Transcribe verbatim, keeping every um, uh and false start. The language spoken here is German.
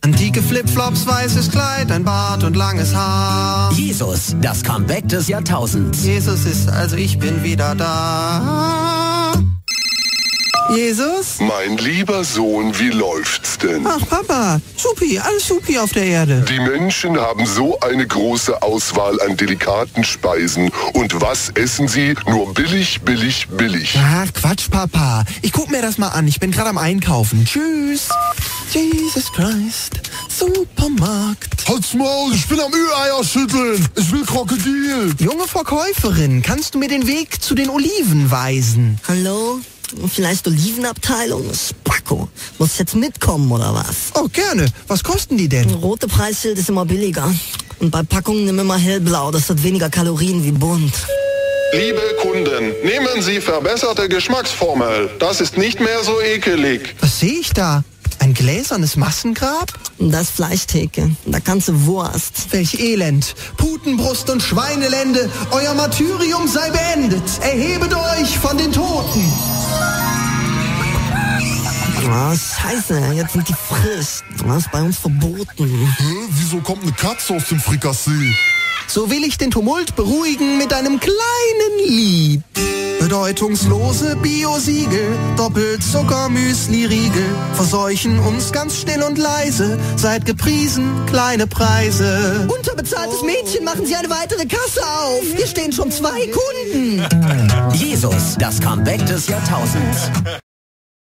Antike Flipflops, weißes Kleid, ein Bart und langes Haar. Jesus, das Comeback des Jahrtausends. Jesus ist, also ich bin wieder da. Jesus? Mein lieber Sohn, wie läuft's denn? Ach Papa, supi, alles supi auf der Erde. Die Menschen haben so eine große Auswahl an delikaten Speisen. Und was essen sie? Nur billig, billig, billig. Ach Quatsch, Papa. Ich guck mir das mal an. Ich bin gerade am Einkaufen. Tschüss. Jesus Christ. Supermarkt. Halt's Maul, ich bin am Ü-Eier schütteln. Ich will Krokodil. Junge Verkäuferin, kannst du mir den Weg zu den Oliven weisen? Hallo? Vielleicht Olivenabteilung? Spacko. Muss jetzt mitkommen, oder was? Oh, gerne. Was kosten die denn? Rote Preisschild ist immer billiger. Und bei Packungen nimm immer hellblau. Das hat weniger Kalorien wie bunt. Liebe Kunden, nehmen Sie verbesserte Geschmacksformel. Das ist nicht mehr so ekelig. Was sehe ich da? Ein gläsernes Massengrab? Das Fleischtheke. Da kannst du Wurst. Welch Elend. Putenbrust und Schweinelende. Euer Martyrium sei beendet. Erhebet euch von den Toten. Oh, scheiße, jetzt sind die frisch. Das ist bei uns verboten. Hä? Wieso kommt eine Katze aus dem Frikassee? So will ich den Tumult beruhigen mit einem kleinen Lied. Bedeutungslose Bio-Siegel, Doppelzucker-Müsli-Riegel verseuchen uns ganz still und leise, seid gepriesen, kleine Preise. Unterbezahltes Mädchen, machen Sie eine weitere Kasse auf. Hier stehen schon zwei Kunden. Jesus, das Comeback des Jahrtausends.